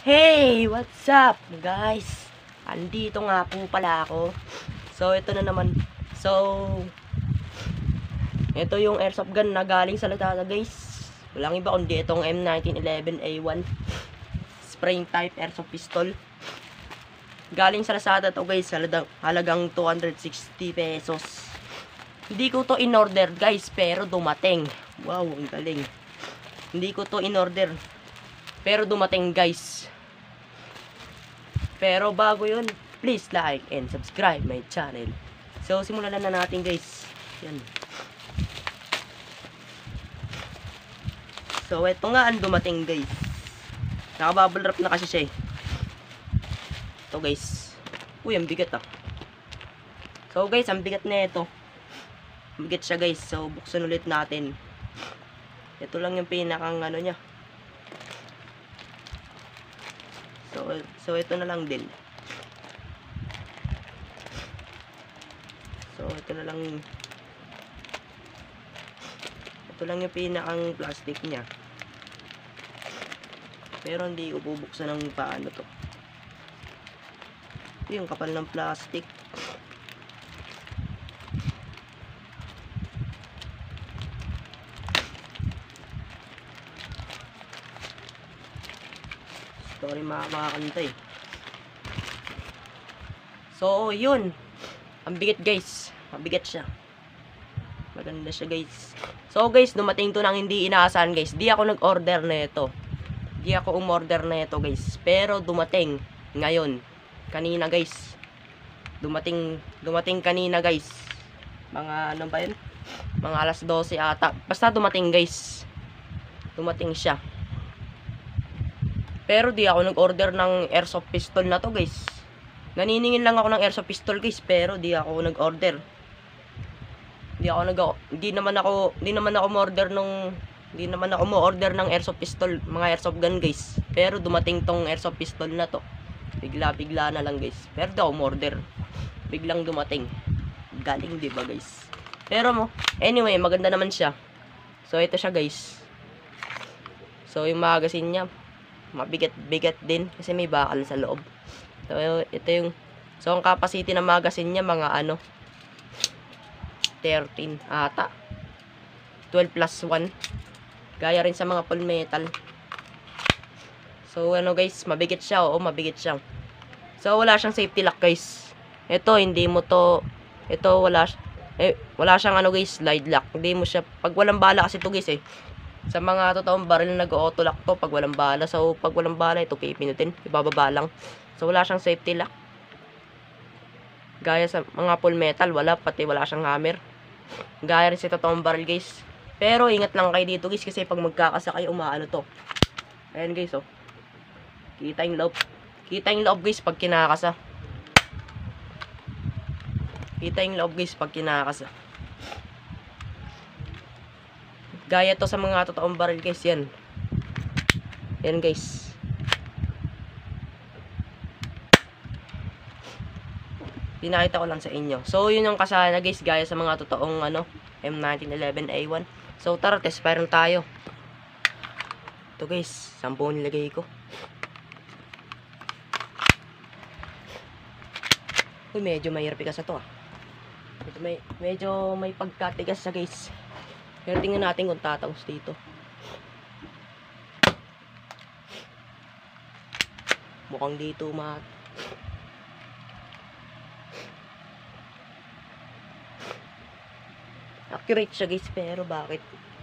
Hey! What's up, guys? Andito nga po pala ako. So, ito na naman. So, ito yung airsoft gun na galing sa Lazada, guys. Walang iba kundi itong M1911A1 spraying type airsoft pistol. Galing sa Lazada to, guys. Halagang 260 pesos. Hindi ko to in-order, guys, pero dumating. Wow, ang galing. Hindi ko to in-order, pero dumating, guys. Pero bago yun, please like and subscribe my channel. So, simulan na natin, guys. Yan. So, ito nga ang dumating, guys. Nakabubble wrap na kasi siya eh. Ito, guys. Uy, ang bigat ah. So, guys, ang bigat na ito. Ang bigat siya, guys. So, buksan ulit natin. Ito lang yung pinakang ano niya. So ito na lang din. So ito na lang. Ito lang yung pinakang plastic niya. Pero hindi ko bubuksan ng paano to. Ito yung kapal ng plastic. Sorry mga kanta eh. So yun. Ang bigat, guys. Mabigat siya. Maganda siya, guys. So guys, dumating to nang hindi inaasahan, guys. Di ako nag-order na ito. Di ako umorder na ito, guys. Pero dumating ngayon. Kanina, guys. Dumating kanina, guys. Mga ano ba yun? Mga alas 12 ata. Basta dumating, guys. Dumating siya. Pero di ako nag-order ng airsoft pistol na to, guys. Naniningin lang ako ng airsoft pistol, guys, pero di ako nag-order. Hindi naman ako mo-order ng airsoft pistol, mga airsoft gun, guys. Pero dumating tong airsoft pistol na to. Bigla na lang, guys. Pero di ako mo-order. Biglang dumating. Galing, di ba, guys? Pero anyway, maganda naman siya. So ito siya, guys. So yung magazine niya, mabigat din kasi may bakal sa loob. So ito yung ang capacity ng magazine niya mga 13 ata. 12 plus 1. Gaya rin sa mga full metal. So guys, mabigat siya. Oo, mabigat siya. So wala siyang safety lock, guys. Ito wala siyang guys, slide lock. Hindi mo siya pag walang bala kasi ito, guys eh. Sa mga totoong baril na nag-auto lock to pag walang bala. So pag walang bala ito pipinutin, ibababa lang. So wala siyang safety lock. Gaya sa mga full metal, wala siyang hammer. Gaya rin sa totoong baril, guys. Pero ingat lang kayo dito, guys, kasi pag magkakasakay umaano to. Ayan, guys, oh. Kita yung loob, guys, pag kinakasa. Kita yung loob, guys, pag kinakasa. Gaya to sa mga totoong baril, guys, yan. Yan, guys. Pinakita ko lang sa inyo. So, yun yung kasana, guys, gaya sa mga totoong M1911A1. So, tara, test fire tayo. Ito, guys, 10 nilagay ko. Uy, medyo may pikas na to, ah. Medyo may pagkatigas sa, guys. Pero tingnan natin kung tatagos dito. Mukhang dito accurate siya, guys, pero bakit?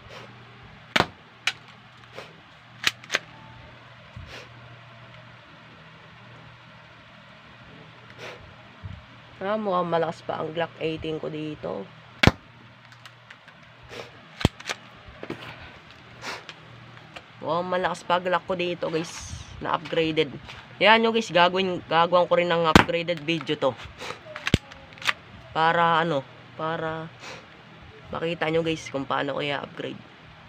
Mukhang malakas pa ang Glock 18 ko dito. Mukhang malakas pa Glock ko dito, guys, na upgraded. Yan nyo, guys, gagawin ko rin ng upgraded video to. Para para makita nyo, guys, kung paano ko i-upgrade.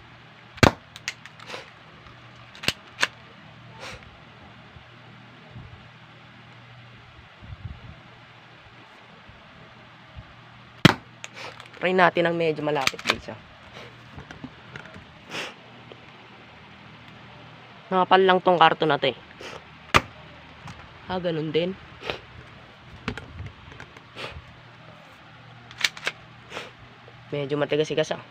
Try natin ang medyo malapit, guys, ah. Nakapal lang tong karton natin. Ganun din. Medyo matigas-tigas ah.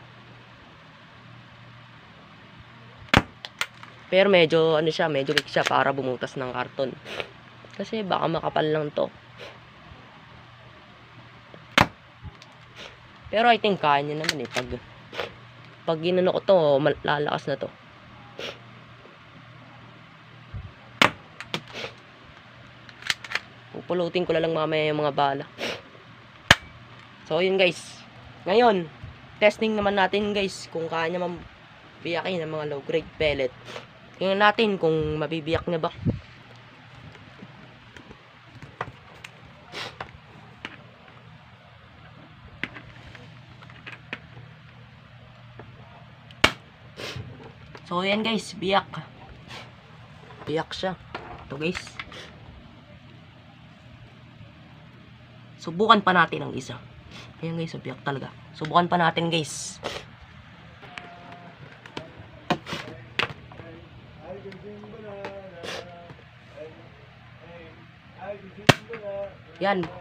Pero medyo ano siya, medyo weak siya para bumutas ng karton. Kasi baka makapal lang to. Pero I think kaya niya naman eh. Pag ginano ko to, lalakas na to. Pupulutin ko na lang mamaya yung mga bala. So yun guys. Ngayon, testing naman natin guys kung kaya niya mabiyakin ng mga low grade pellet. Tingnan natin kung mabibiyak niya ba. So yan guys, biyak. Biyak siya. Ito guys. Subukan pa natin ang isa. Ayan guys, biyak talaga. Subukan pa natin guys. Yan.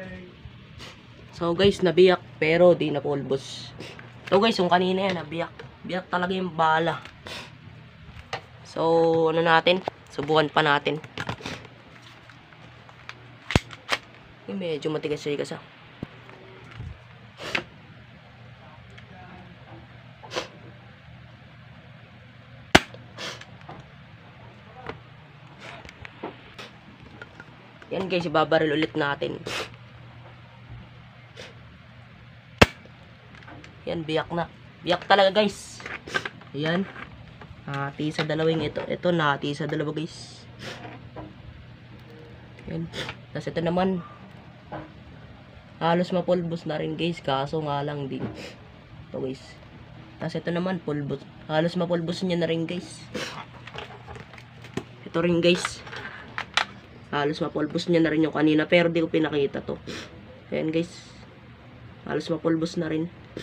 So guys, nabiyak pero di na pulbos. So guys, yung kanina yan, nabiyak. Biyak talaga yung bala. So, ano natin? Subukan pa natin. Medyo matigas-tigas ah. Yan guys, ibabaril ulit natin. Yan, biyak na. Biyak talaga guys. Ayan. Hati sa dalawang ito. Ito na hati sa dalawa guys. Ayan. Tapos ito naman. Halos mapulbos na rin guys. Kaso nga lang din. Ito guys. Tapos ito naman pulbos. Halos mapulbos niya na rin guys. Ito rin guys. Halos mapulbos niya na rin yung kanina. Pero di ko pinakita to. Ayan guys. Halos mapulbos na rin.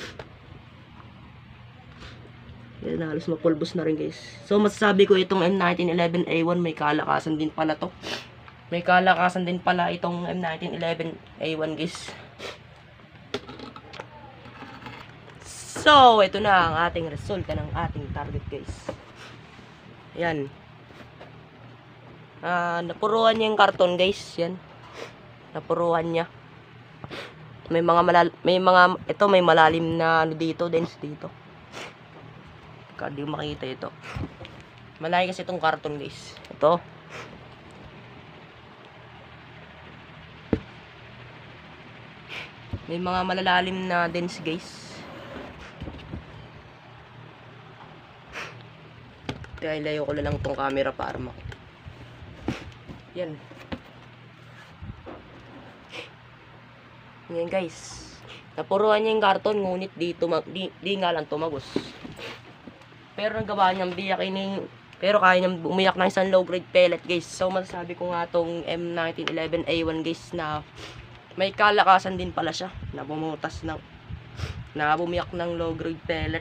Yan, halos mapulbos na rin guys. So masasabi ko itong M1911A1 may kalakasan din pala to. May kalakasan din pala itong M1911A1 guys. So ito na ang ating resulta ng ating target guys. Ayan. Napuruan niya yung karton guys. Yan. Napuruan niya. May malalim na ano dito, dense dito. Hindi mo makita ito. Malaki kasi itong karton guys. Ito. May mga malalalim na dense guys. Kaya ilayo ko na lang itong camera para makita. Yan. Yan guys. Napuruan niya yung karton ngunit di nga lang tumagos. Pero nagawa niyang biyakin pero kaya niyang umiyak ng isang low grade pellet guys. So masasabi ko nga tong M1911A1 guys na may kalakasan din pala siya na bumutas ng bumiyak ng low grade pellet.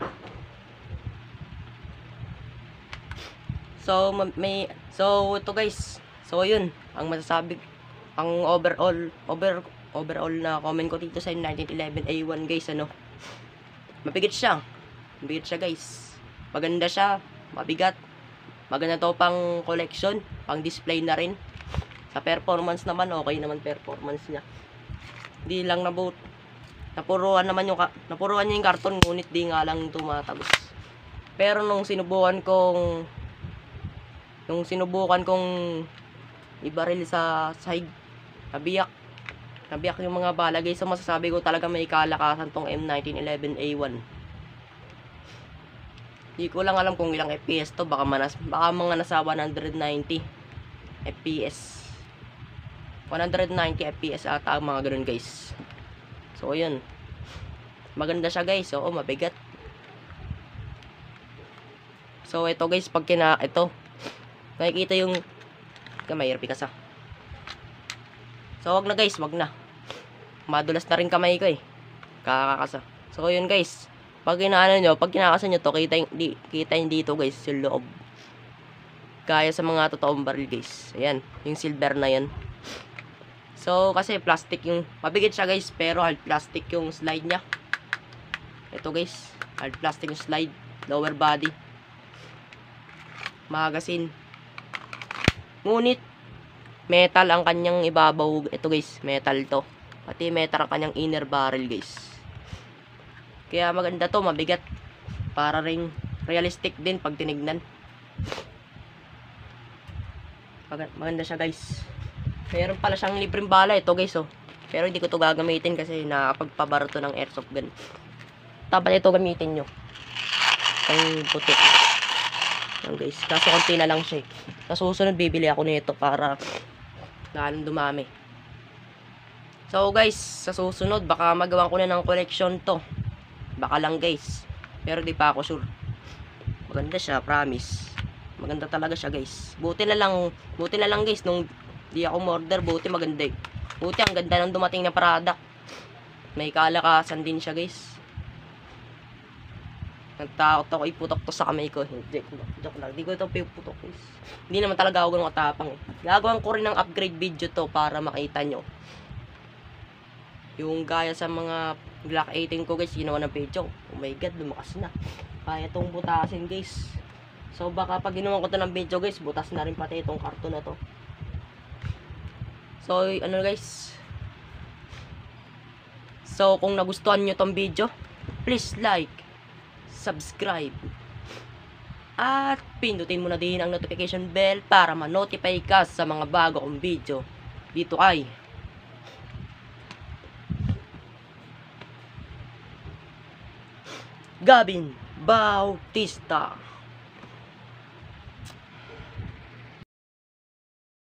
So ito guys. So yun ang masasabi, ang overall na comment ko dito sa M1911A1 guys, ano. Mabigat siya guys. Maganda siya, mabigat. Maganda to pang collection, pang display na rin. Sa performance naman, okay naman performance niya. Di lang napuruan niya yung karton ngunit di nga lang tumatagos. Pero nung sinubukan kong ibaril sa side, nabiyak yung mga bala guys. So masasabi ko talaga may kalakasan tong M1911A1. Hindi ko lang alam kung ilang FPS to. Baka mga nasa 190 FPS. 190 FPS ata ang mga ganun guys. So yun. Maganda siya guys. Oo, mabigat. So ito guys, pag ito nakikita yung kamay, RP kasa. So wag na guys, wag na. Madulas na rin kamay ko eh. Kakakasa. So yun guys. Pag kinakasa nyo to, kita dito guys, yung loob. Gaya sa mga totoong baril guys. Ayan, yung silver na yan. So, kasi plastic yung, mabigat siya guys, pero hard plastic yung slide niya. Ito guys, hard plastic yung slide, lower body. Magazine. Ngunit, metal ang kanyang ibabaw. Ito guys, metal to. Pati metal ang kanyang inner barrel guys. Kaya maganda to, mabigat. Para ring realistic din pag tinignan. Maganda siya guys. Meron pala siyang libreng bala ito guys oh. Pero hindi ko to gagamitin kasi nakapagpabaro to ng airsoft gun. Dapat ito gamitin nyo. Ang puti. Yan guys. Kaso konti na lang siya eh. Sa susunod bibili ako nito para lalong dumami. So guys, sa susunod baka magawa ko na ng collection to. Baka lang guys. Pero di pa ako sure. Maganda siya, promise. Maganda talaga siya guys. Buti na lang guys nung di ako order, buti maganda eh. Buti ang ganda ng dumating na product. May kalakasan din siya guys. Nagtakot ako iputok to sa kamay ko. Joke lang. Hindi ko ito piputok guys. Hindi naman talaga ako ganun katapang eh. Gagawin ko rin ng upgrade video to para makita nyo. Yung gaya sa mga Glock 18 ko guys, ginawa ng video. Oh my god, lumakas na. Kaya itong butasin guys. So baka pag ginawa ko to ng video guys, butas na rin pati itong karton na to. So ano guys. So kung nagustuhan nyo tong video, please like, subscribe, at pindutin mo na din ang notification bell para ma-notify ka sa mga bago kong video dito kay Gavin Bautista.